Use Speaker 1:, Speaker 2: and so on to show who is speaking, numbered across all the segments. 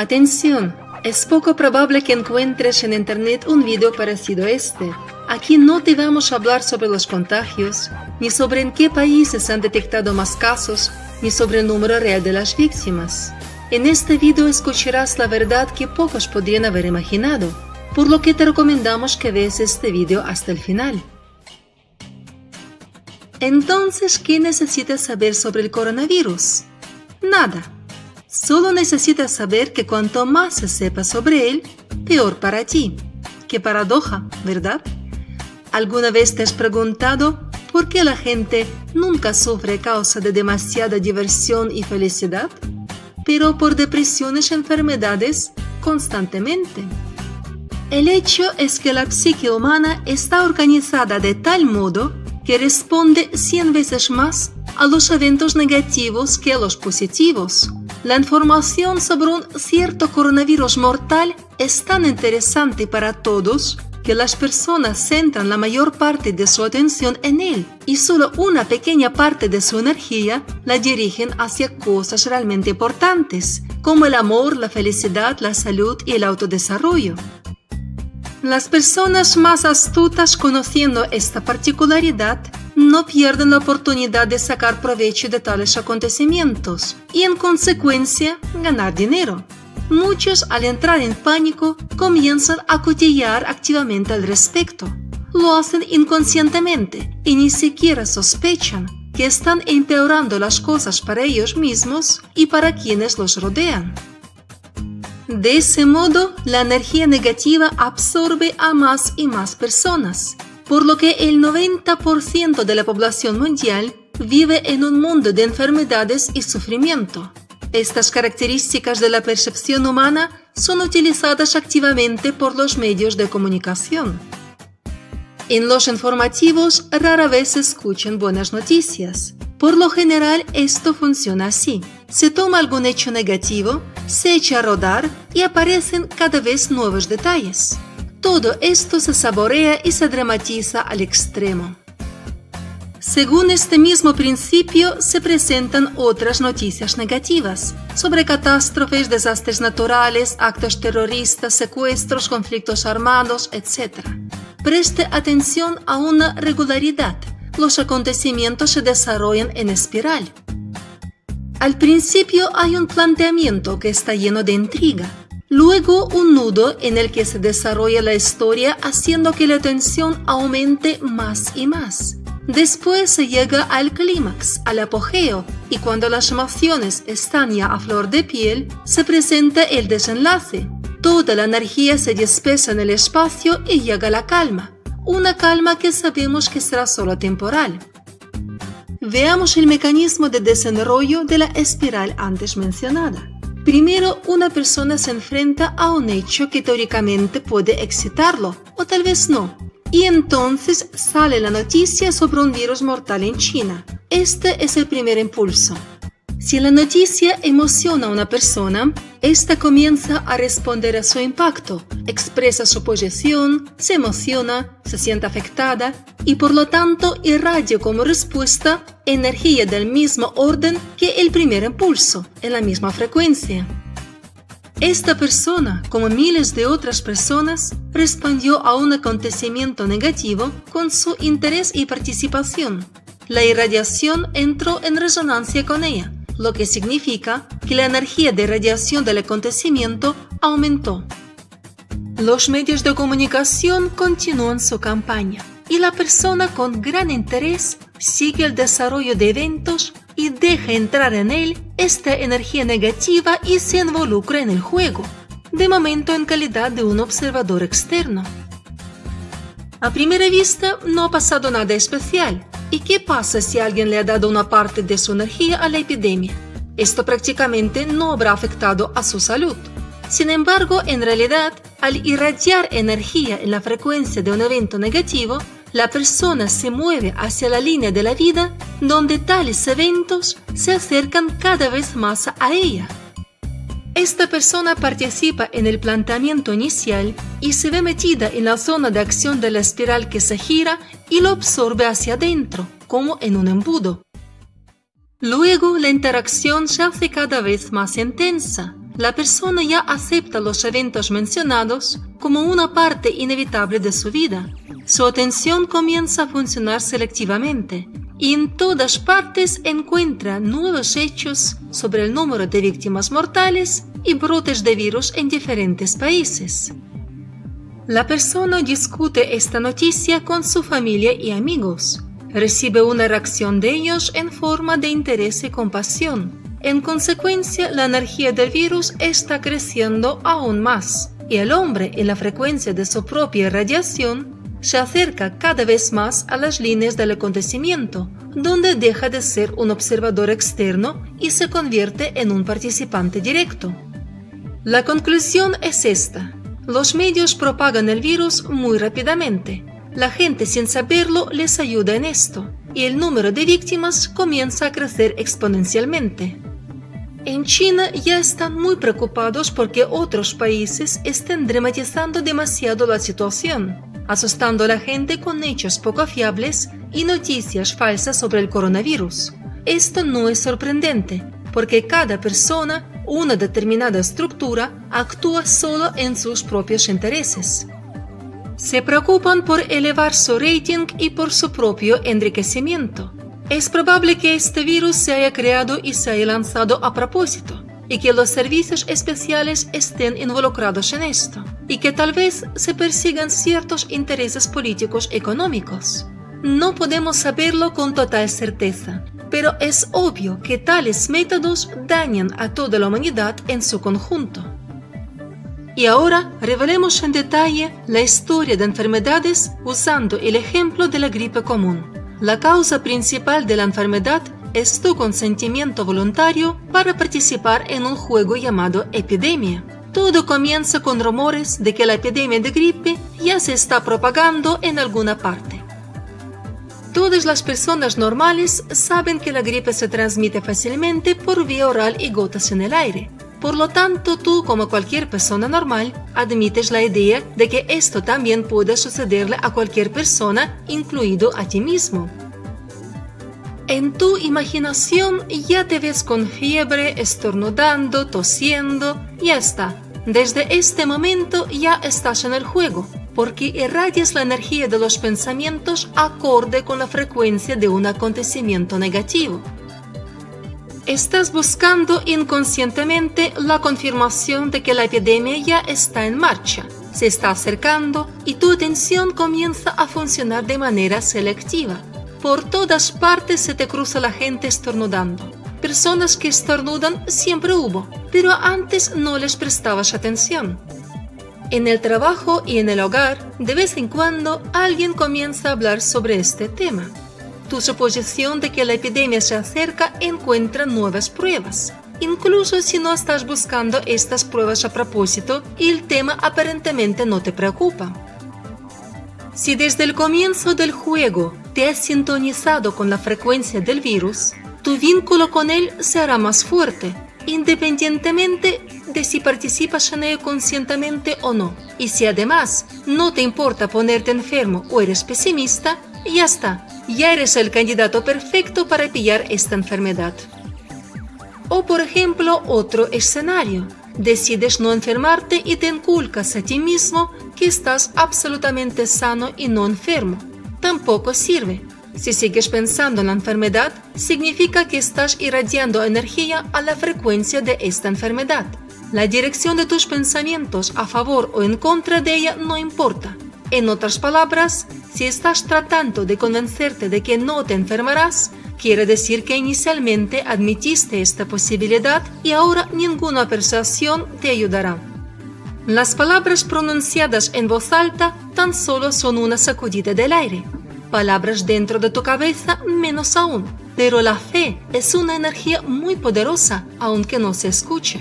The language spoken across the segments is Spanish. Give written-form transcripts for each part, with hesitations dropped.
Speaker 1: Atención, es poco probable que encuentres en internet un video parecido a este. Aquí no te vamos a hablar sobre los contagios, ni sobre en qué países han detectado más casos, ni sobre el número real de las víctimas. En este video escucharás la verdad que pocos podrían haber imaginado, por lo que te recomendamos que veas este video hasta el final. Entonces, ¿qué necesitas saber sobre el coronavirus? Nada. Solo necesitas saber que cuanto más se sepa sobre él, peor para ti. Qué paradoja, ¿verdad? ¿Alguna vez te has preguntado por qué la gente nunca sufre a causa de demasiada diversión y felicidad, pero por depresiones y enfermedades constantemente? El hecho es que la psique humana está organizada de tal modo que responde 100 veces más a los eventos negativos que a los positivos. La información sobre un cierto coronavirus mortal es tan interesante para todos que las personas centran la mayor parte de su atención en él y solo una pequeña parte de su energía la dirigen hacia cosas realmente importantes, como el amor, la felicidad, la salud y el autodesarrollo. Las personas más astutas, conociendo esta particularidad, no pierden la oportunidad de sacar provecho de tales acontecimientos y, en consecuencia, ganar dinero. Muchos, al entrar en pánico, comienzan a cotillear activamente al respecto. Lo hacen inconscientemente y ni siquiera sospechan que están empeorando las cosas para ellos mismos y para quienes los rodean. De ese modo, la energía negativa absorbe a más y más personas, por lo que el 90% de la población mundial vive en un mundo de enfermedades y sufrimiento. Estas características de la percepción humana son utilizadas activamente por los medios de comunicación. En los informativos rara vez se escuchan buenas noticias. Por lo general, esto funciona así. Se toma algún hecho negativo, se echa a rodar y aparecen cada vez nuevos detalles. Todo esto se saborea y se dramatiza al extremo. Según este mismo principio, se presentan otras noticias negativas sobre catástrofes, desastres naturales, actos terroristas, secuestros, conflictos armados, etc. Preste atención a una regularidad. Los acontecimientos se desarrollan en espiral. Al principio hay un planteamiento que está lleno de intriga. Luego un nudo en el que se desarrolla la historia haciendo que la tensión aumente más y más. Después se llega al clímax, al apogeo, y cuando las emociones están ya a flor de piel, se presenta el desenlace. Toda la energía se dispersa en el espacio y llega la calma. Una calma que sabemos que será solo temporal. Veamos el mecanismo de desarrollo de la espiral antes mencionada. Primero, una persona se enfrenta a un hecho que teóricamente puede excitarlo, o tal vez no. Y entonces sale la noticia sobre un virus mortal en China. Este es el primer impulso. Si la noticia emociona a una persona, ésta comienza a responder a su impacto, expresa su posición, se emociona, se siente afectada y por lo tanto irradia como respuesta energía del mismo orden que el primer impulso, en la misma frecuencia. Esta persona, como miles de otras personas, respondió a un acontecimiento negativo con su interés y participación. La irradiación entró en resonancia con ella, lo que significa que la energía de irradiación del acontecimiento aumentó. Los medios de comunicación continúan su campaña y la persona con gran interés sigue el desarrollo de eventos y deja entrar en él esta energía negativa y se involucra en el juego, de momento en calidad de un observador externo. A primera vista no ha pasado nada especial. ¿Y qué pasa si alguien le ha dado una parte de su energía a la epidemia? Esto prácticamente no habrá afectado a su salud. Sin embargo, en realidad, al irradiar energía en la frecuencia de un evento negativo, la persona se mueve hacia la línea de la vida donde tales eventos se acercan cada vez más a ella. Esta persona participa en el planteamiento inicial y se ve metida en la zona de acción de la espiral que se gira y lo absorbe hacia adentro, como en un embudo. Luego la interacción se hace cada vez más intensa. la persona ya acepta los eventos mencionados como una parte inevitable de su vida. Su atención comienza a funcionar selectivamente y en todas partes encuentra nuevos hechos sobre el número de víctimas mortales y brotes de virus en diferentes países. La persona discute esta noticia con su familia y amigos. Recibe una reacción de ellos en forma de interés y compasión. En consecuencia, la energía del virus está creciendo aún más y el hombre, en la frecuencia de su propia radiación, se acerca cada vez más a las líneas del acontecimiento, donde deja de ser un observador externo y se convierte en un participante directo. La conclusión es esta: los medios propagan el virus muy rápidamente. La gente sin saberlo les ayuda en esto, y el número de víctimas comienza a crecer exponencialmente. En China ya están muy preocupados porque otros países estén dramatizando demasiado la situación, asustando a la gente con hechos poco fiables y noticias falsas sobre el coronavirus. Esto no es sorprendente, porque cada persona, una determinada estructura, actúa solo en sus propios intereses. Se preocupan por elevar su rating y por su propio enriquecimiento. Es probable que este virus se haya creado y se haya lanzado a propósito, y que los servicios especiales estén involucrados en esto, y que tal vez se persigan ciertos intereses políticos económicos. No podemos saberlo con total certeza, pero es obvio que tales métodos dañan a toda la humanidad en su conjunto. Y ahora revelemos en detalle la historia de enfermedades usando el ejemplo de la gripe común. La causa principal de la enfermedad es tu consentimiento voluntario para participar en un juego llamado epidemia. Todo comienza con rumores de que la epidemia de gripe ya se está propagando en alguna parte. Todas las personas normales saben que la gripe se transmite fácilmente por vía oral y gotas en el aire. Por lo tanto, tú, como cualquier persona normal, admites la idea de que esto también puede sucederle a cualquier persona, incluido a ti mismo. En tu imaginación ya te ves con fiebre, estornudando, tosiendo, ya está. Desde este momento ya estás en el juego, porque irradias la energía de los pensamientos acorde con la frecuencia de un acontecimiento negativo. Estás buscando inconscientemente la confirmación de que la epidemia ya está en marcha, se está acercando y tu atención comienza a funcionar de manera selectiva. Por todas partes se te cruza la gente estornudando. Personas que estornudan siempre hubo, pero antes no les prestabas atención. En el trabajo y en el hogar, de vez en cuando alguien comienza a hablar sobre este tema. Tu suposición de que la epidemia se acerca encuentra nuevas pruebas, incluso si no estás buscando estas pruebas a propósito y el tema aparentemente no te preocupa. Si desde el comienzo del juego te has sintonizado con la frecuencia del virus, tu vínculo con él será más fuerte, independientemente de si participas en ello conscientemente o no. Y si además no te importa ponerte enfermo o eres pesimista, ya está, ya eres el candidato perfecto para pillar esta enfermedad. O por ejemplo, otro escenario. Decides no enfermarte y te inculcas a ti mismo que estás absolutamente sano y no enfermo. Tampoco sirve. Si sigues pensando en la enfermedad, significa que estás irradiando energía a la frecuencia de esta enfermedad. La dirección de tus pensamientos a favor o en contra de ella no importa. En otras palabras, si estás tratando de convencerte de que no te enfermarás, quiere decir que inicialmente admitiste esta posibilidad y ahora ninguna persuasión te ayudará. Las palabras pronunciadas en voz alta tan solo son una sacudida del aire. Palabras dentro de tu cabeza menos aún, pero la fe es una energía muy poderosa, aunque no se escuche.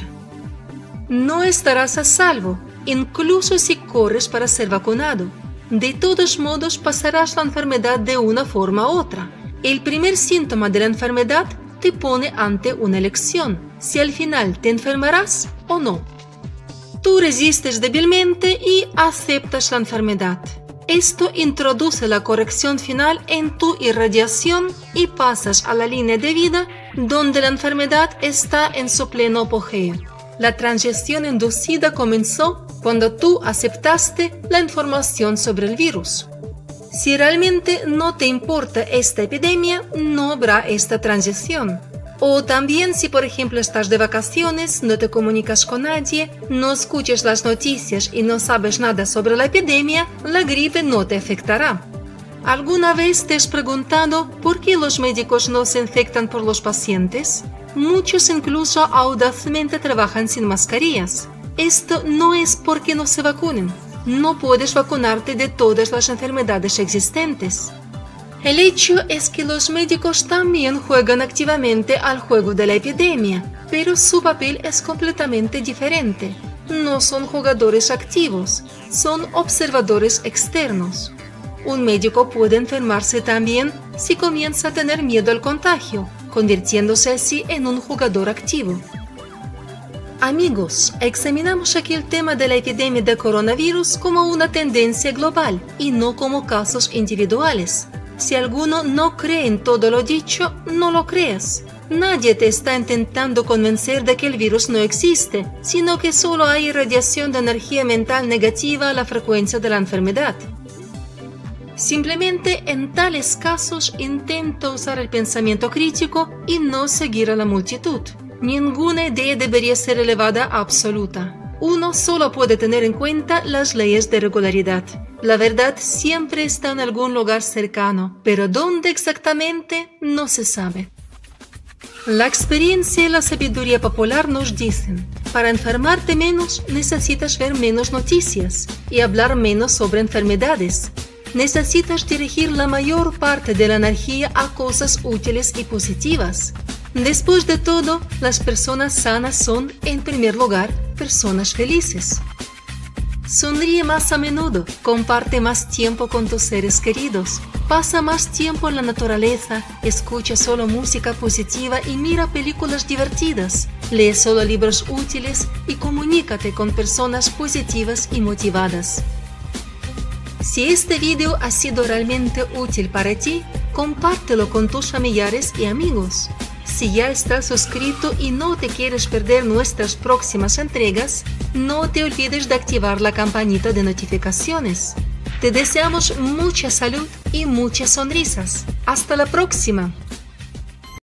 Speaker 1: No estarás a salvo, incluso si corres para ser vacunado. De todos modos pasarás la enfermedad de una forma u otra. El primer síntoma de la enfermedad te pone ante una elección, si al final te enfermarás o no. Tú resistes débilmente y aceptas la enfermedad. Esto introduce la corrección final en tu irradiación y pasas a la línea de vida donde la enfermedad está en su pleno apogeo. La transición inducida comenzó cuando tú aceptaste la información sobre el virus. Si realmente no te importa esta epidemia, no habrá esta transición. O también si por ejemplo estás de vacaciones, no te comunicas con nadie, no escuchas las noticias y no sabes nada sobre la epidemia, la gripe no te afectará. ¿Alguna vez te has preguntado por qué los médicos no se infectan por los pacientes? Muchos incluso audazmente trabajan sin mascarillas. Esto no es porque no se vacunen. No puedes vacunarte de todas las enfermedades existentes. El hecho es que los médicos también juegan activamente al juego de la epidemia, pero su papel es completamente diferente. No son jugadores activos, son observadores externos. Un médico puede enfermarse también si comienza a tener miedo al contagio, convirtiéndose así en un jugador activo. Amigos, examinamos aquí el tema de la epidemia de coronavirus como una tendencia global y no como casos individuales. Si alguno no cree en todo lo dicho, no lo creas. Nadie te está intentando convencer de que el virus no existe, sino que solo hay irradiación de energía mental negativa a la frecuencia de la enfermedad. Simplemente en tales casos intenta usar el pensamiento crítico y no seguir a la multitud. Ninguna idea debería ser elevada a absoluta. Uno solo puede tener en cuenta las leyes de regularidad. La verdad siempre está en algún lugar cercano, pero dónde exactamente no se sabe. La experiencia y la sabiduría popular nos dicen, para enfermarte menos necesitas ver menos noticias y hablar menos sobre enfermedades. Necesitas dirigir la mayor parte de la energía a cosas útiles y positivas. Después de todo, las personas sanas son, en primer lugar, personas felices. Sonríe más a menudo, comparte más tiempo con tus seres queridos, pasa más tiempo en la naturaleza, escucha solo música positiva y mira películas divertidas, lee solo libros útiles y comunícate con personas positivas y motivadas. Si este video ha sido realmente útil para ti, compártelo con tus familiares y amigos. Si ya estás suscrito y no te quieres perder nuestras próximas entregas, no te olvides de activar la campanita de notificaciones. Te deseamos mucha salud y muchas sonrisas. ¡Hasta la próxima!